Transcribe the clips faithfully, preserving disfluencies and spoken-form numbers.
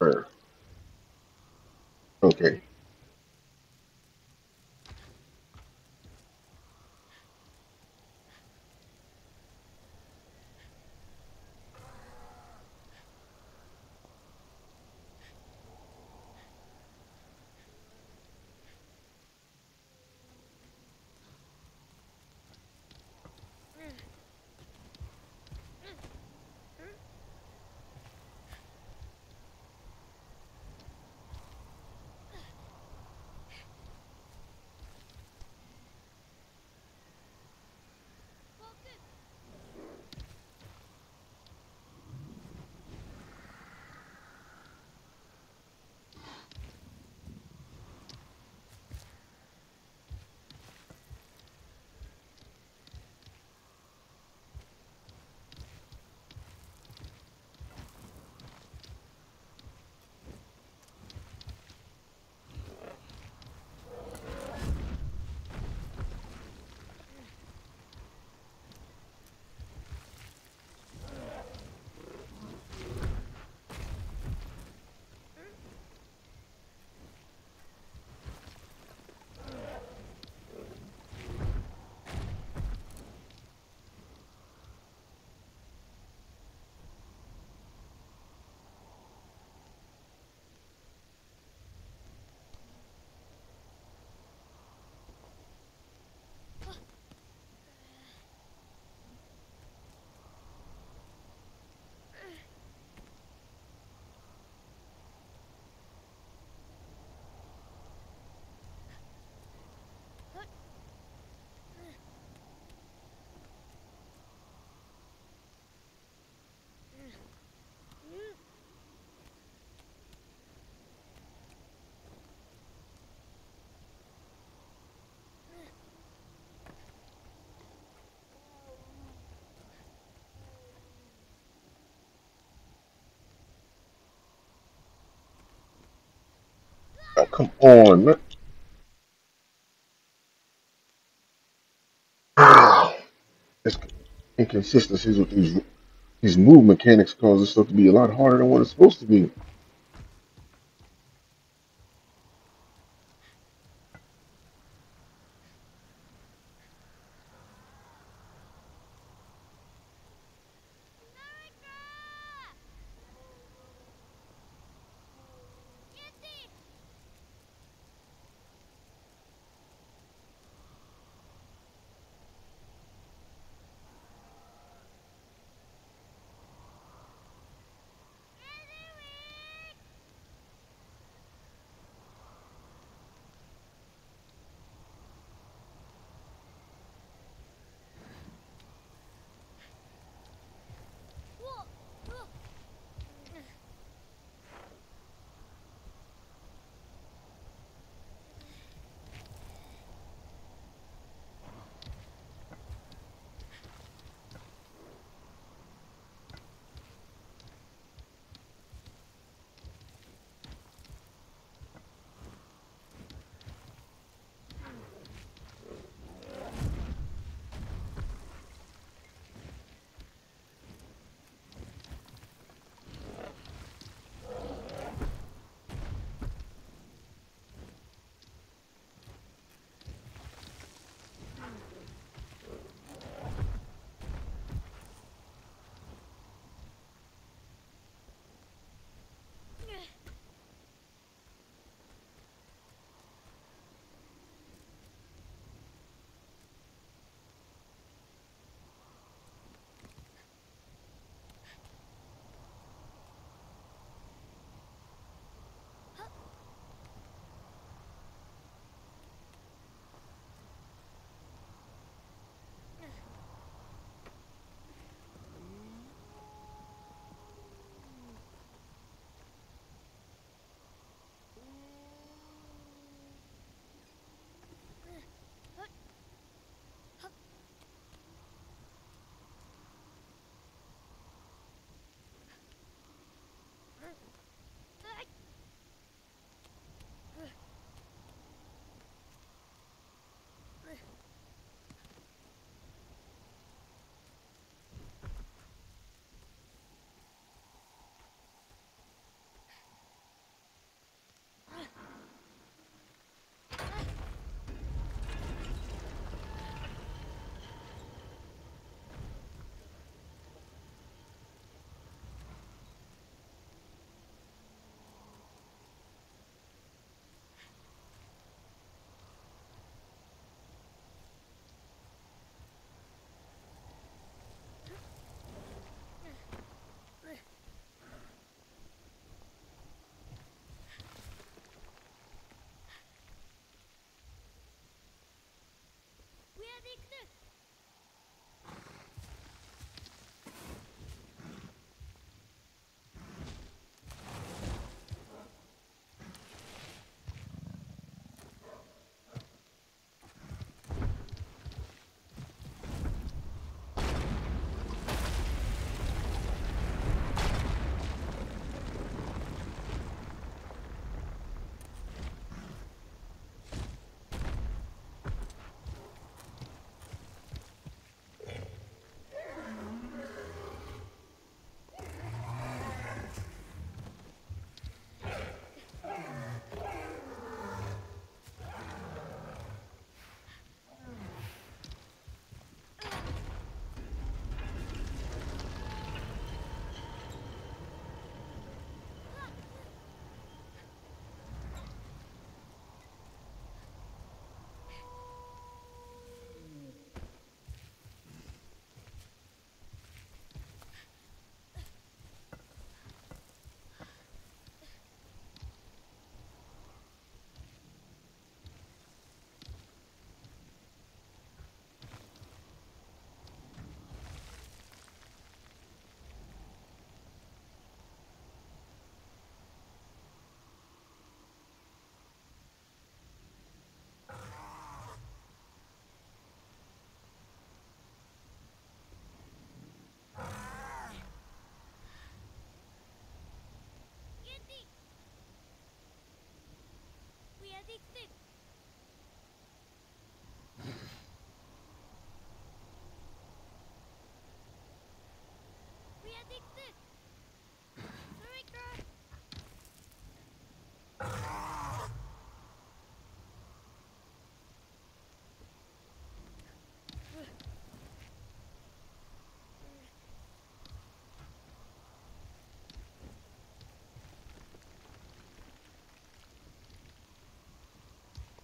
Fair. Okay. Oh, come on, man. This inconsistencies with these these move mechanics cause this stuff to be a lot harder than what it's supposed to be.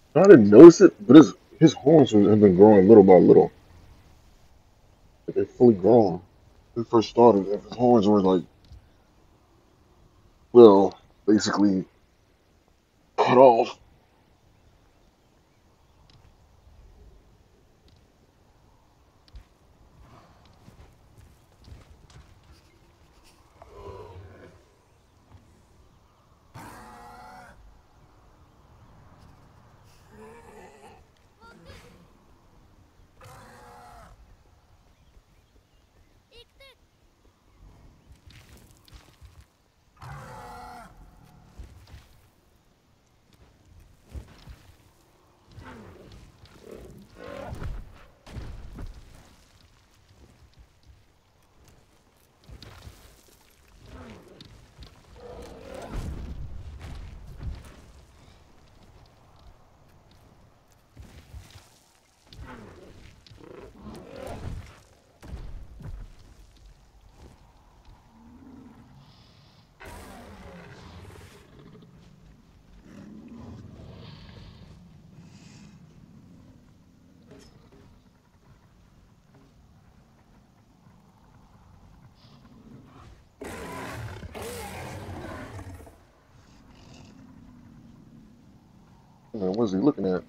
I didn't notice it, but his his horns have been growing little by little. Like they're fully grown. When he first started, if his horns were like, well, basically cut off. Man, what's he looking at?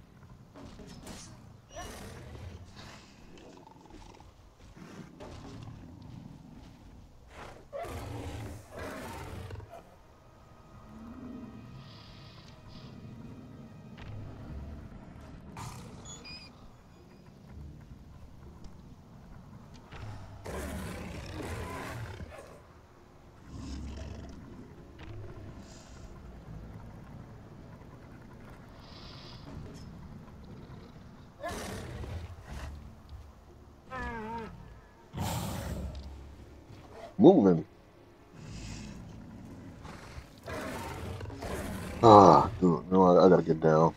Moving. Ah, dude, no, I, I gotta get down.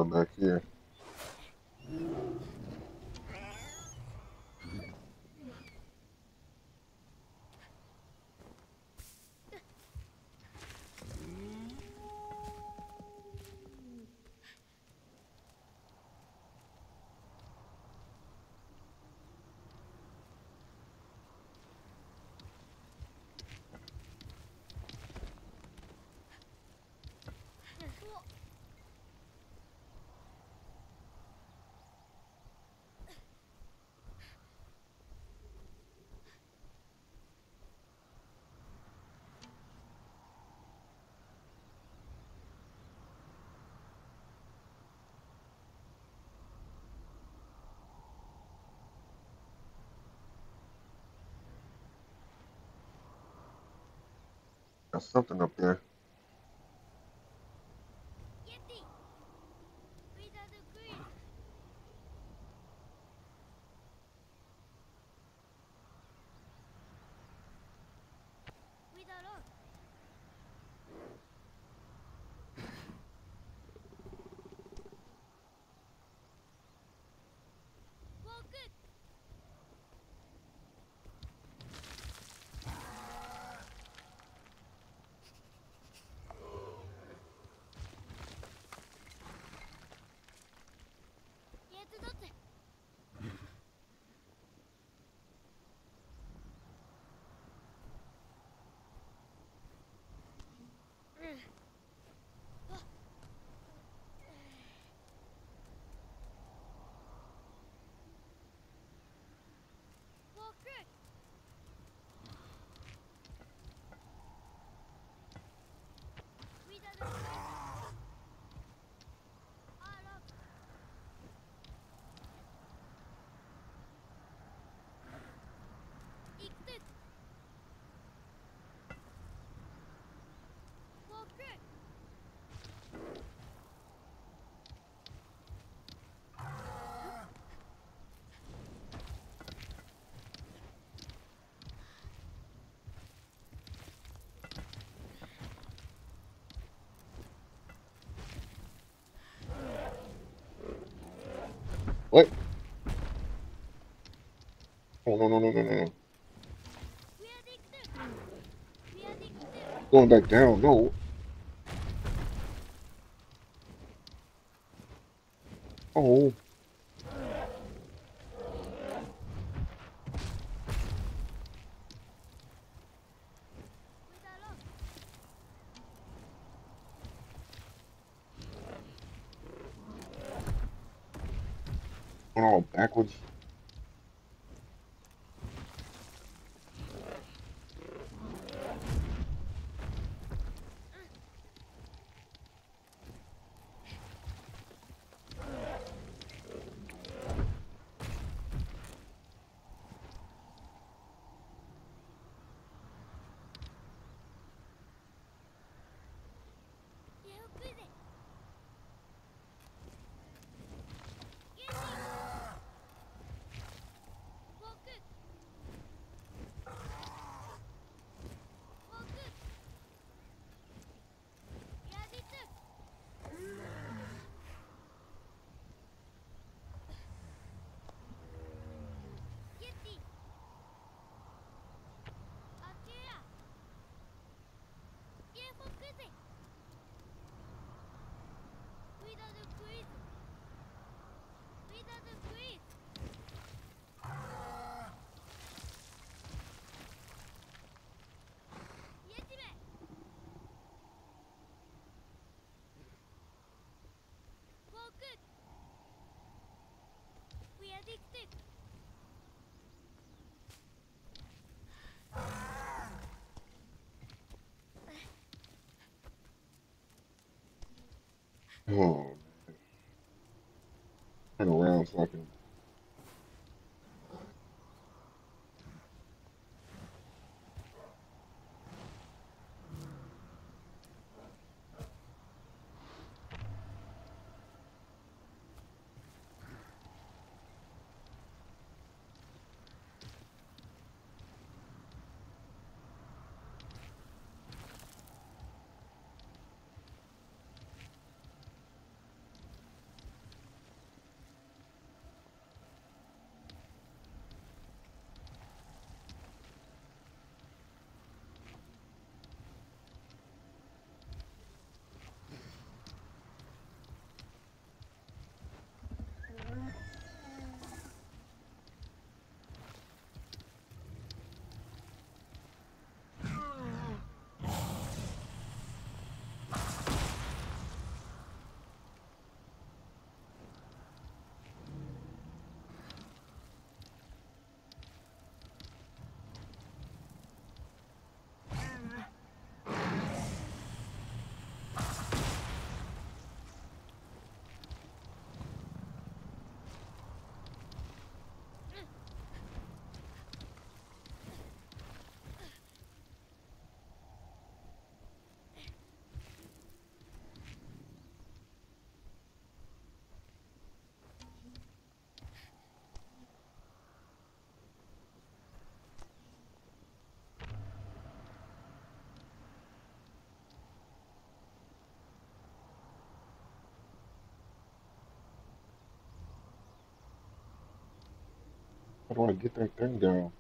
going back here. Got something up there. What? Oh, no, no, no, no, no. Going back down, no. Oh. Going all backwards. Oh, turn around so I can. How do I get that thing down?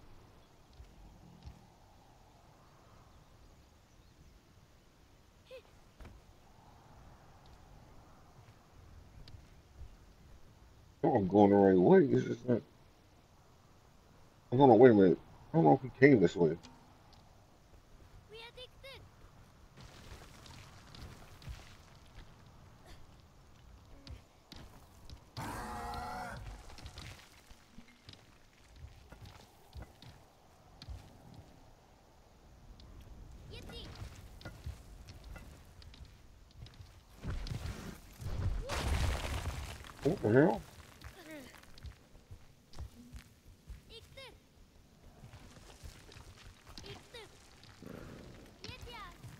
No, I'm going the right way. It's just not. Hold on, wait a minute. I don't know if we came this way. We addicted. Yeti. What the hell? İkti. İkti. Yeti.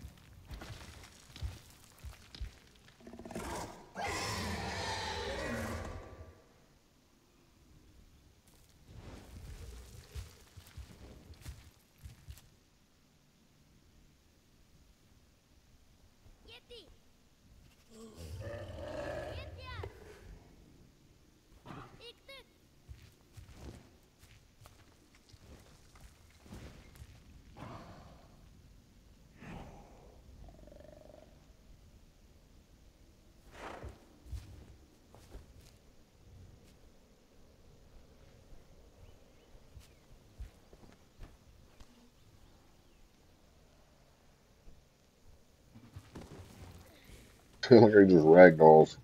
Yeti. Yeti. İkti. Like I just ragdolls.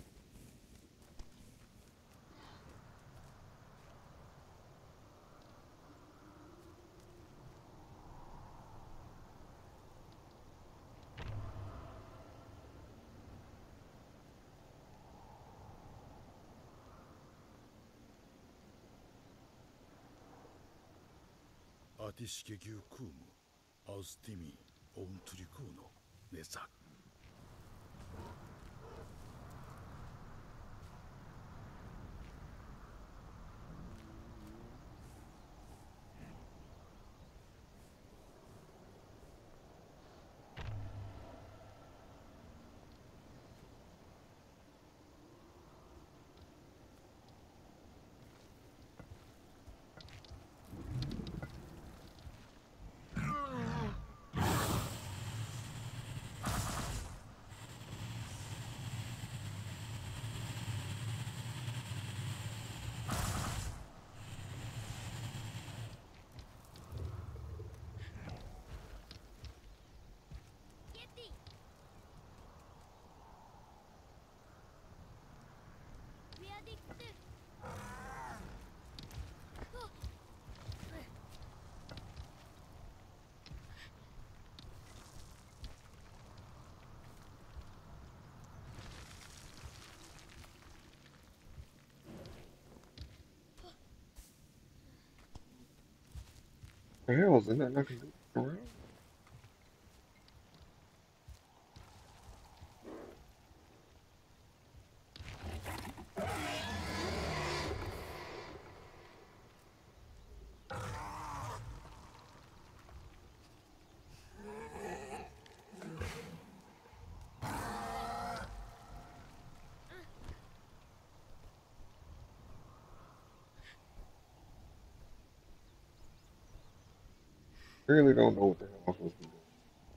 Ateşkegü kumu, Austimi, Ontrikuno, Nesak. Yeti. We addicted. Oh. The hell is there nothing I can do around? Really don't know what the hell I'm supposed to be doing.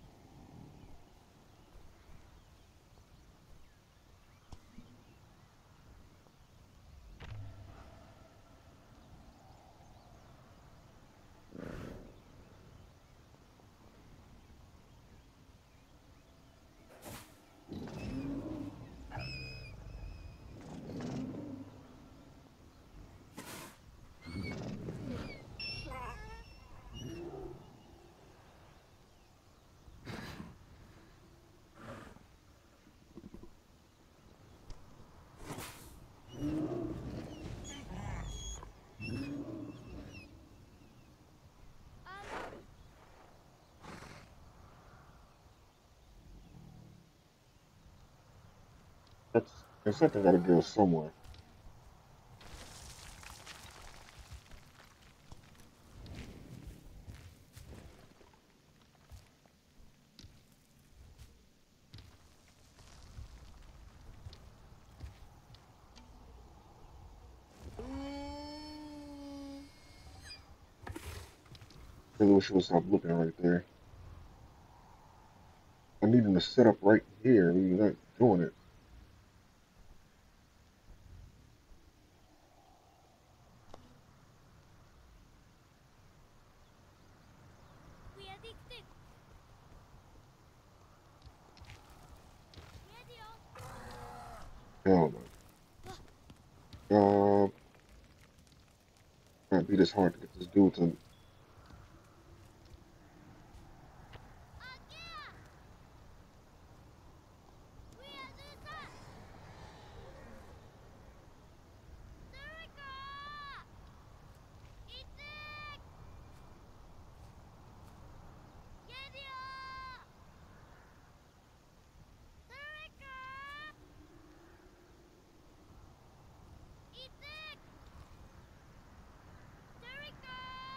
Ama. That's there's something gotta go somewhere. Really wish you would stop looking right there. I need him to set up right here. He's not doing it. We addicted. Radio. Hell no. Uh, can't be this hard to get this dude to. Akia. We are the sun. Surika. Itek. Radio. Surika. Itek. Surika.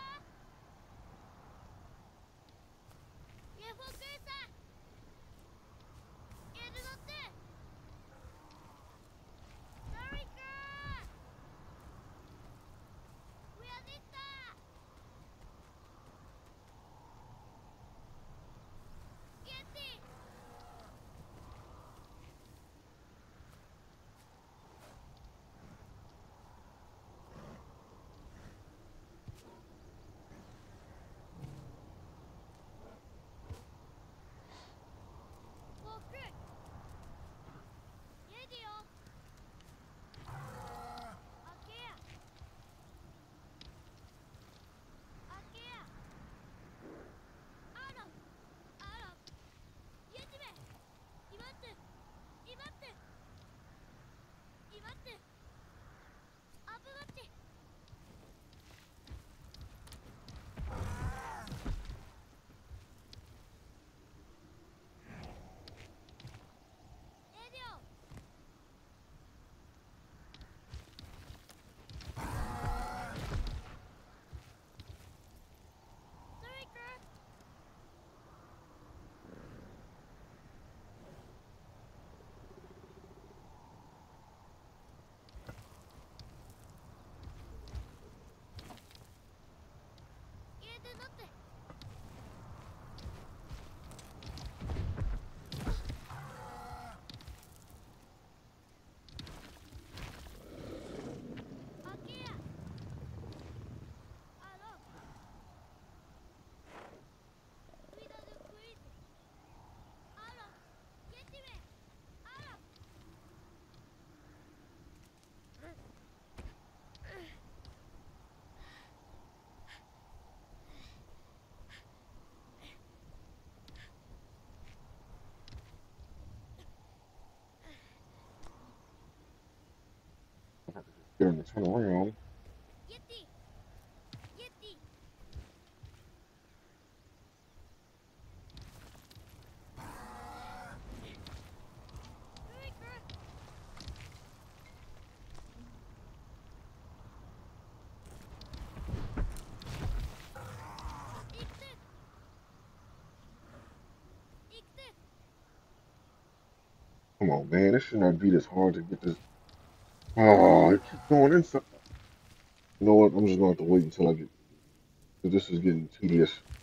Yefukusa. Yerunote. Surika. We are the sun. Yeti. Boku. Radio. Akia. Akia. Aram. Aram. Yetime. Imatte. Imatte. Imatte. Abugatte. Radio. Surika. Yerunote. Akia. Aram. Without the quiz. Aram. Yetime. Aram. Get him to turn around. Yeti. Yeti. Surika. Itek. Itek. Come on, man. This should not be this hard to get this. Oh, I keep going inside. You know what? I'm just going to have to wait until I get. 'Cause this is getting tedious.